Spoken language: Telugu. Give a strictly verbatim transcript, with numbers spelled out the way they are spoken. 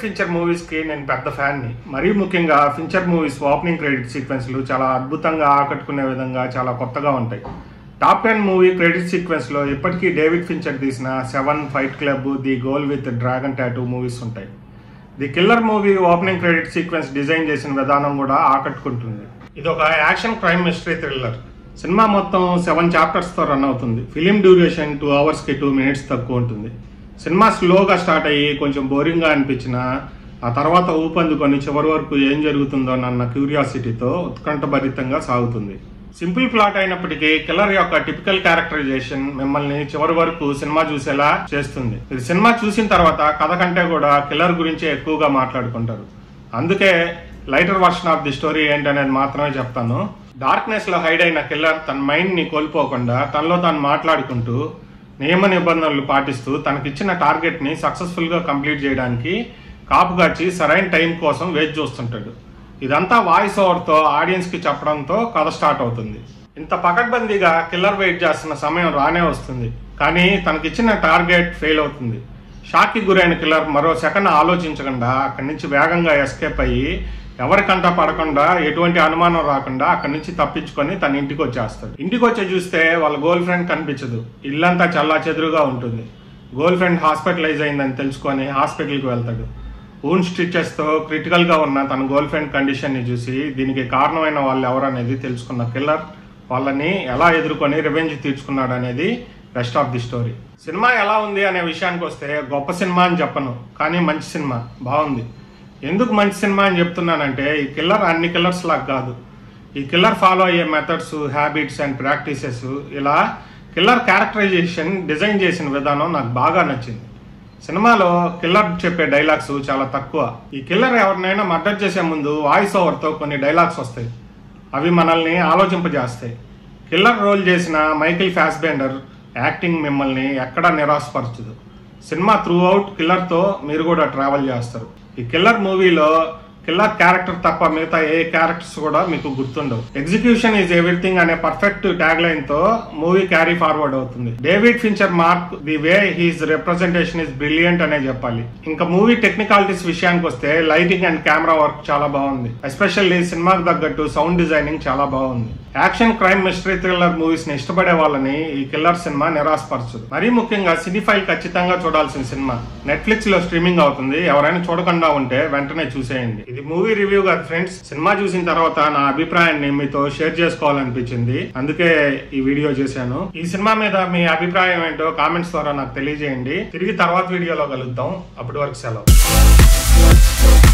ఫించర్ మూవీస్ కి నేను పెద్ద ఫ్యాన్ ని. మరీ ముఖ్యంగా ఫించర్ మూవీస్ ఓపెనింగ్ క్రెడిట్ సీక్వెన్స్లు చాలా అద్భుతంగా ఆకట్టుకునే విధంగా చాలా కొత్తగా ఉంటాయి. Top ten movie credit sequence లో ఇప్పటికీ డేవిడ్ ఫించర్ తీసిన Seven, Fight Club, The Girl with Dragon Tattoo movies ఉంటాయి. The Killer movie opening credit sequence design చేసిన విధానం కూడా ఆకట్టుకుంటుంది. ఇది ఒక యాక్షన్ క్రైమ్ మిస్టరీ థ్రిల్లర్. సినిమా మొత్తం సెవెన్ చాప్టర్స్ తో రన్ అవుతుంది. ఫిలిం డ్యూరేషన్ టూ అవర్స్ కి టూ మినిట్స్ తక్కువ ఉంటుంది. సినిమా స్లోగా స్టార్ట్ అయ్యి కొంచెం బోరింగ్ గా అనిపించినా ఆ తర్వాత ఊపందుకొని చివరి వరకు ఏం జరుగుతుందో అన్న క్యూరియాసిటీతో ఉత్కంఠభరితంగా సాగుతుంది. సింపుల్ ప్లాట్ అయినప్పటికీ కిల్లర్ యొక్క టిపికల్ క్యారెక్టరైజేషన్ మిమ్మల్ని చివరి వరకు సినిమా చూసేలా చేస్తుంది. ఇది సినిమా చూసిన తర్వాత కథ కంటే కూడా కిల్లర్ గురించి ఎక్కువగా మాట్లాడుకుంటారు. అందుకే lighter version of the story ఏంటనేది మాత్రమే చెప్తాను. డార్క్నెస్ లో హైడ్ అయిన కిల్లర్ తన మైండ్ ని కోల్పోకుండా తనలో తాను మాట్లాడుకుంటూ నియమ నిబంధనలు పాటిస్తూ తనకిచ్చిన టార్గెట్ ని సక్సెస్ఫుల్ గా కంప్లీట్ చేయడానికి కాపుగాచి సరైన టైం కోసం వేచి చూస్తుంటాడు. ఇదంతా వాయిస్ ఓవర్ తో ఆడియన్స్ కి చెప్పడంతో కథ స్టార్ట్ అవుతుంది. ఇంత పకడ్బందీగా కిల్లర్ వెయిట్ చేస్తున్న సమయం రానే వస్తుంది. కానీ తనకిచ్చిన టార్గెట్ ఫెయిల్ అవుతుంది. షాక్ కి గురైన కిల్లర్ మరో సెకండ్ ఆలోచించకుండా అక్కడి నుంచి వేగంగా ఎస్కేప్ అయ్యి ఎవరికంటా పడకుండా ఎటువంటి అనుమానం రాకుండా అక్కడి నుంచి తప్పించుకొని తన ఇంటికి వచ్చేస్తాడు. ఇంటికి వచ్చి చూస్తే వాళ్ళ గర్ల్ ఫ్రెండ్ కనిపించదు. ఇల్లంతా చల్లా చెదురుగా ఉంటుంది. గర్ల్ ఫ్రెండ్ హాస్పిటలైజ్ అయిందని తెలుసుకొని హాస్పిటల్కి వెళ్తాడు. ఊన్ స్టిచెస్ తో క్రిటికల్ గా ఉన్న తన గర్ల్ ఫ్రెండ్ కండిషన్ ని చూసి దీనికి కారణమైన వాళ్ళు ఎవరనేది తెలుసుకున్న కిల్లర్ వాళ్ళని ఎలా ఎదుర్కొని రివెంజ్ తీర్చుకున్నాడు అనేది రెస్ట్ ఆఫ్ ది స్టోరీ. సినిమా ఎలా ఉంది అనే విషయానికి వస్తే గొప్ప సినిమా అని చెప్పను, కానీ మంచి సినిమా, బాగుంది. ఎందుకు మంచి సినిమా అని చెప్తున్నానంటే ఈ కిల్లర్ అన్ని కిల్లర్స్ లాగా కాదు. ఈ కిల్లర్ ఫాలో అయ్యే మెథడ్స్, హ్యాబిట్స్ అండ్ ప్రాక్టీసెస్, ఇలా కిల్లర్ క్యారెక్టరైజేషన్ డిజైన్ చేసిన విధానం నాకు బాగా నచ్చింది. సినిమాలో కిల్లర్ చెప్పే డైలాగ్స్ చాలా తక్కువ. ఈ కిల్లర్ ఎవరినైనా మర్డర్ చేసే ముందు వాయిస్ ఓవర్తో కొన్ని డైలాగ్స్ వస్తాయి. అవి మనల్ని ఆలోచింపజేస్తాయి. కిల్లర్ రోల్ చేసిన మైకిల్ ఫ్యాస్బెండర్ యాక్టింగ్ మిమ్మల్ని ఎక్కడా నిరాశపరచదు. సినిమా త్రూ అవుట్ కిల్లర్తో మీరు కూడా ట్రావెల్ చేస్తారు. ఈ కిల్లర్ మూవీలో కిల్లర్ క్యారెక్టర్ తప్ప మిగతా ఏ క్యారెక్టర్స్ కూడా మీకు గుర్తుండవు. ఎగ్జిక్యూషన్ ఈజ్ ఎవ్రీథింగ్ అనే పర్ఫెక్ట్ ట్యాగ్ లైన్ తో మూవీ క్యారీ ఫార్వర్డ్ అవుతుంది. David Fincher mark the way his representation is brilliant అనే చెప్పాలి. ఇంకా మూవీ టెక్నికాలిటీస్ విషయానికి వస్తే లైటింగ్ అండ్ కెమెరా వర్క్ చాలా బాగుంది. ఎస్పెషల్లీ సినిమాకి తగ్గట్టు సౌండ్ డిజైనింగ్ చాలా బాగుంది. Action crime mystery thriller movies ని ఇష్టపడే వాళ్ళని ఈ కిల్లర్ సినిమా నిరాశపరచదు. మరీ ముఖ్యంగా సినిఫైల్ ఖచ్చితంగా చూడాల్సిన సినిమా. నెట్ఫ్లిక్స్ లో స్ట్రీమింగ్ అవుతుంది. ఎవరైనా చూడకుండా ఉంటే వెంటనే చూసేయండి. ఇది మూవీ రివ్యూ కాదు ఫ్రెండ్స్. సినిమా చూసిన తర్వాత నా అభిప్రాయాన్ని మీతో షేర్ చేసుకోవాలనిపించింది, అందుకే ఈ వీడియో చేశాను. ఈ సినిమా మీద మీ అభిప్రాయం ఏంటో కామెంట్స్ ద్వారా నాకు తెలియజేయండి. తిరిగి తర్వాత వీడియోలో కలుద్దాం. అప్పటి వరకు సెలవు.